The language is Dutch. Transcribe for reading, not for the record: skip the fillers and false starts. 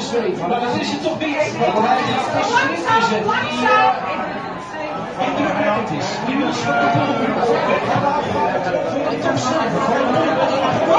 zweven. Maar dat is het toch niet? Want hij is gezet die indrukwekkend is. Die wil toch